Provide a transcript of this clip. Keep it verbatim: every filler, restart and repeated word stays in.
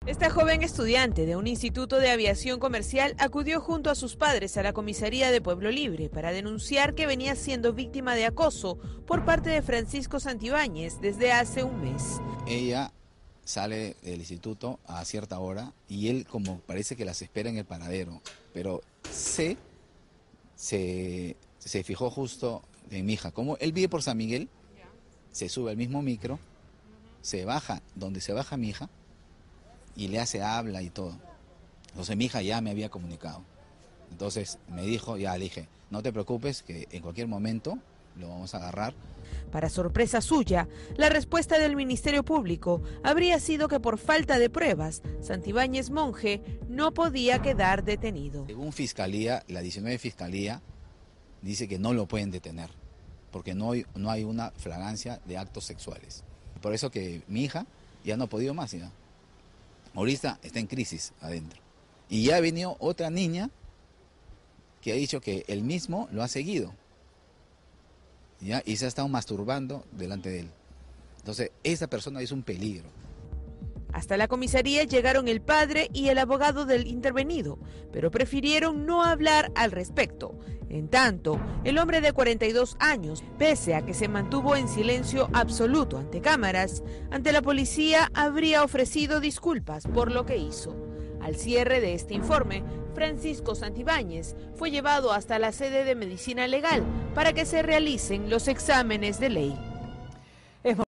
Esta joven estudiante de un instituto de aviación comercial acudió junto a sus padres a la comisaría de Pueblo Libre para denunciar que venía siendo víctima de acoso por parte de Francisco Santibáñez desde hace un mes. Ella sale del instituto a cierta hora y él como parece que las espera en el paradero, pero se, se, se fijó justo en mi hija. Como él vive por San Miguel, se sube al mismo micro, se baja donde se baja mi hija, y le hace habla y todo. Entonces mi hija ya me había comunicado. Entonces me dijo, ya le dije, no te preocupes que en cualquier momento lo vamos a agarrar. Para sorpresa suya, la respuesta del Ministerio Público habría sido que por falta de pruebas, Santibáñez Monje no podía quedar detenido. Según Fiscalía, la diecinueve Fiscalía dice que no lo pueden detener, porque no hay, no hay una flagrancia de actos sexuales. Por eso que mi hija ya no ha podido más, ¿ya? Ahorita está en crisis adentro. Y ya ha venido otra niña que ha dicho que él mismo lo ha seguido. ¿Ya? Y se ha estado masturbando delante de él. Entonces, esa persona es un peligro. Hasta la comisaría llegaron el padre y el abogado del intervenido, pero prefirieron no hablar al respecto. En tanto, el hombre de cuarenta y dos años, pese a que se mantuvo en silencio absoluto ante cámaras, ante la policía habría ofrecido disculpas por lo que hizo. Al cierre de este informe, Francisco Santibáñez fue llevado hasta la sede de Medicina Legal para que se realicen los exámenes de ley.